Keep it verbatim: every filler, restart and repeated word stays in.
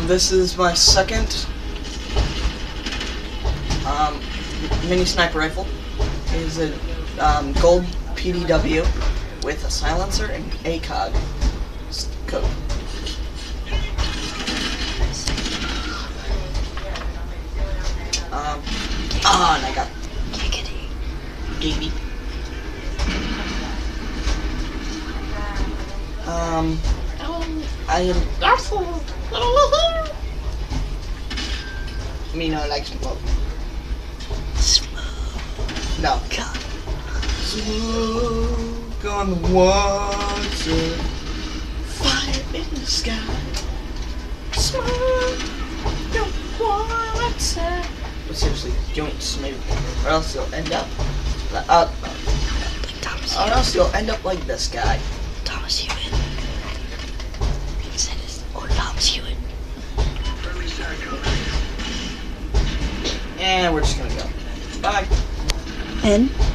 this is my second um, mini sniper rifle. It is a um, gold P D W with a silencer and A C O G code. Um, ah, and I got Giggity. Um, I am. Me no like smoke. Smoke. No. God. Smoke on the water, fire in the sky. Smoke on the water. But seriously, don't smoke, or else you'll end up. Uh, Like Thomas or else you'll end up like this guy. Thomas Hewitt. He said his or Thomas Hewitt. And we're just gonna go. Bye. And